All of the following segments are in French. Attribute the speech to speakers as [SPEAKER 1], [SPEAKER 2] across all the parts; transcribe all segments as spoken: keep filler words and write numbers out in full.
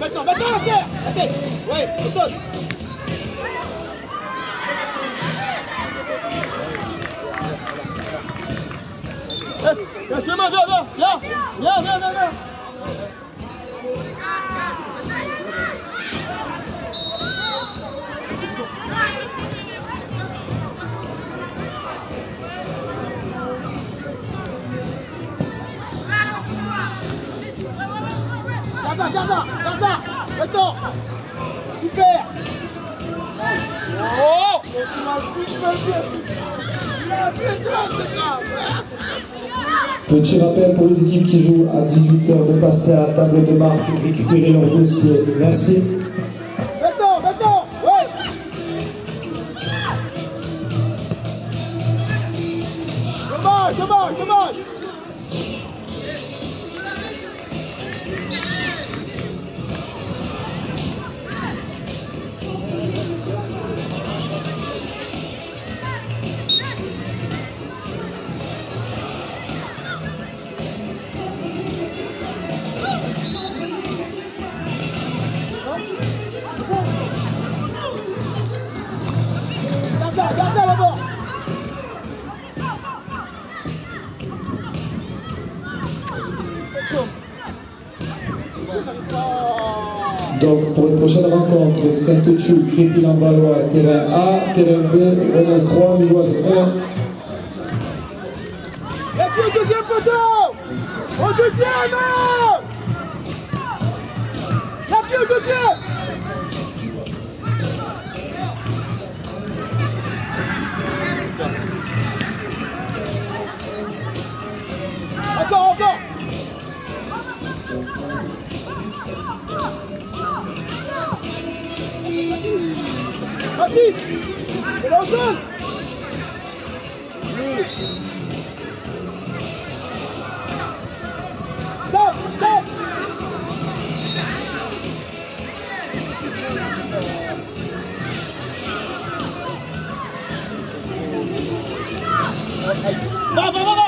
[SPEAKER 1] maintenant, maintenant la terre, la tête. Ouais, au sol.
[SPEAKER 2] Viens, viens, viens, viens, viens, viens, viens, viens, viens.
[SPEAKER 1] Garda, garda, garda, maintenant. Super.
[SPEAKER 2] Oh!
[SPEAKER 3] Petit rappel pour les équipes qui jouent à dix-huit heures de passer à la table de marque et de récupérer leur dossier. Merci.
[SPEAKER 1] Maintenant, maintenant, ouais. Dommage, dommage, dommage. Gardez là-bas.
[SPEAKER 3] Donc pour les prochaines rencontres, Saint-Euchu, Crépy-en-Valois, terrain A, terrain B, Renan trois, Miloise un.
[SPEAKER 1] Il y a qui au deuxième poteau? Au deuxième! Il y a qui au deuxième? Encore, encore. Baptiste, il est au sol. Sam, Sam.
[SPEAKER 2] Va, va, va, va.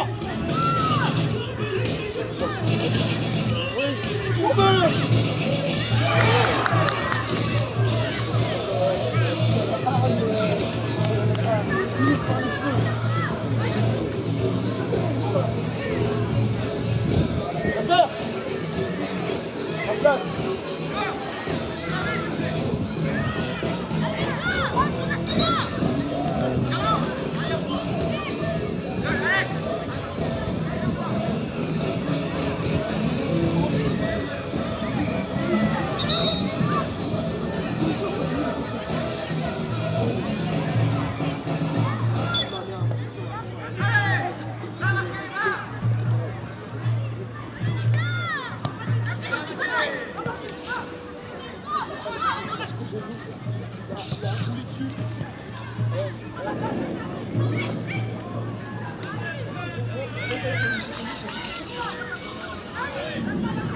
[SPEAKER 1] Allez,